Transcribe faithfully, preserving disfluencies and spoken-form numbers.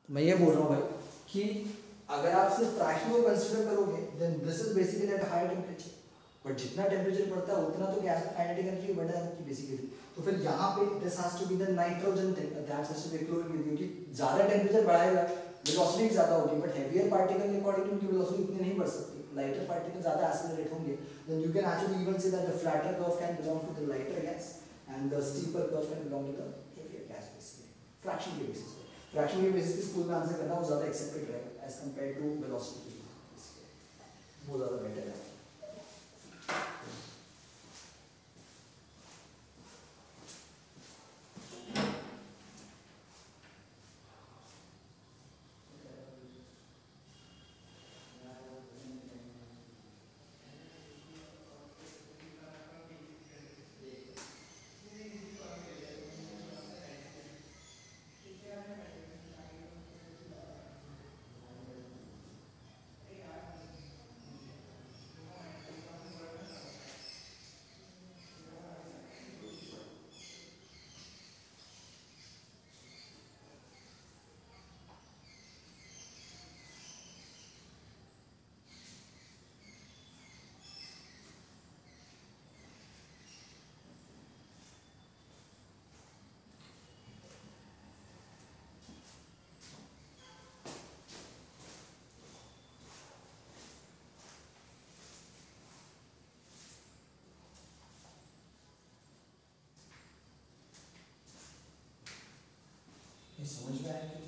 मैं ये बोल रहा हूँ भाई कि अगर आप सिर्फ फ्रैक्शन को कंसीडर करोगे then this is basically at high temperature, but जितना टेम्परेचर बढ़ता है उतना तो गैस काइनेटिक एनर्जी बढ़ जाती है बेसिकली। तो फिर यहाँ पे this has to be the nitrogen thing that has to be chlorine, क्योंकि ज़्यादा टेम्परेचर बढ़ाएगा वेलोसिटी ज़्यादा होगी, बट हेवियर पार्टिकल के अकॉर्डिंग उनकी वेलोसिटी उतनी नहीं बढ़ सकती, लाइटर पार्टिकल ज़्यादा एक्सेलरेट होंगे। Then you can actually even say that the flatter curve can belong to the lighter gas and the steeper curve can belong to the heavier gas basically, fraction के basis पे। Fraction के basis पे school में answer करना वो ज़्यादा accepted रहेगा as compare to velocity, वो ज़्यादा बेटर है। समझ में आया?